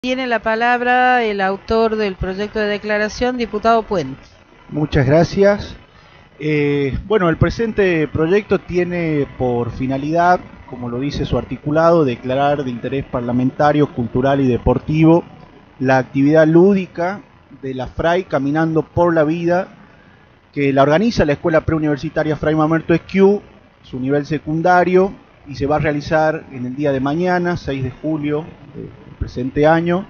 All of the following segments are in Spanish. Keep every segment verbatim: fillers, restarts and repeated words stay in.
Tiene la palabra el autor del proyecto de declaración, diputado Puente. Muchas gracias. Eh, bueno, el presente proyecto tiene por finalidad, como lo dice su articulado, declarar de interés parlamentario, cultural y deportivo la actividad lúdica de la Fray Caminando por la Vida, que la organiza la Escuela Preuniversitaria Fray Mamerto Esquiú, su nivel secundario, y se va a realizar en el día de mañana, seis de julio del presente año.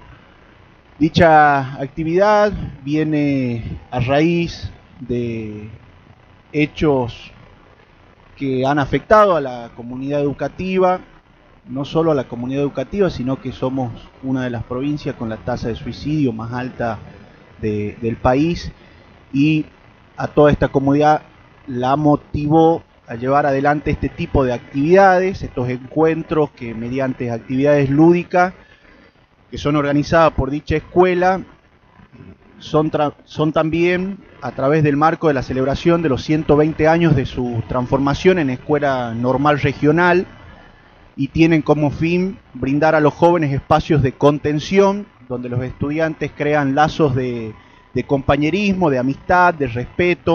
Dicha actividad viene a raíz de hechos que han afectado a la comunidad educativa, no solo a la comunidad educativa, sino que somos una de las provincias con la tasa de suicidio más alta de, del país, y a toda esta comunidad la motivó a llevar adelante este tipo de actividades, estos encuentros que mediante actividades lúdicas que son organizadas por dicha escuela, son, son también a través del marco de la celebración de los ciento veinte años de su transformación en escuela normal regional, y tienen como fin brindar a los jóvenes espacios de contención donde los estudiantes crean lazos de, de compañerismo, de amistad, de respeto,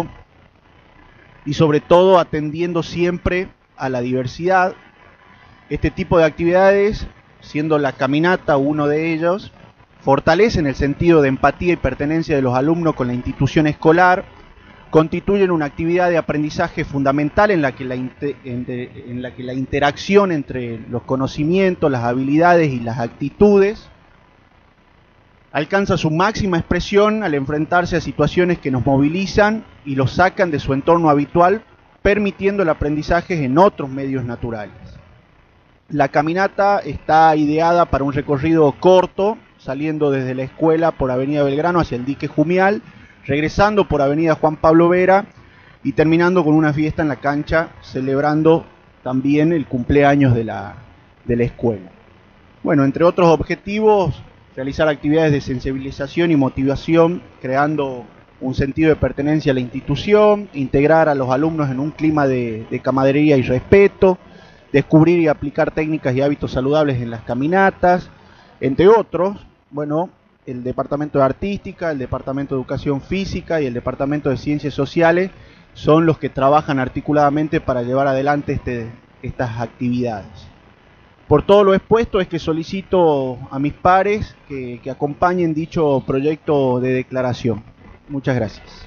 y sobre todo atendiendo siempre a la diversidad. Este tipo de actividades, siendo la caminata uno de ellos, fortalecen el sentido de empatía y pertenencia de los alumnos con la institución escolar, constituyen una actividad de aprendizaje fundamental en la que la, en la, que la interacción entre los conocimientos, las habilidades y las actitudes alcanza su máxima expresión al enfrentarse a situaciones que nos movilizan y los sacan de su entorno habitual, permitiendo el aprendizaje en otros medios naturales. La caminata está ideada para un recorrido corto, saliendo desde la escuela por Avenida Belgrano hacia el dique Jumial, regresando por Avenida Juan Pablo Vera y terminando con una fiesta en la cancha, celebrando también el cumpleaños de la, de la escuela. Bueno, entre otros objetivos, realizar actividades de sensibilización y motivación, creando un sentido de pertenencia a la institución, integrar a los alumnos en un clima de, de camaradería y respeto, descubrir y aplicar técnicas y hábitos saludables en las caminatas, entre otros. Bueno, el Departamento de Artística, el Departamento de Educación Física y el Departamento de Ciencias Sociales son los que trabajan articuladamente para llevar adelante este, estas actividades. Por todo lo expuesto es que solicito a mis pares que, que acompañen dicho proyecto de declaración. Muchas gracias.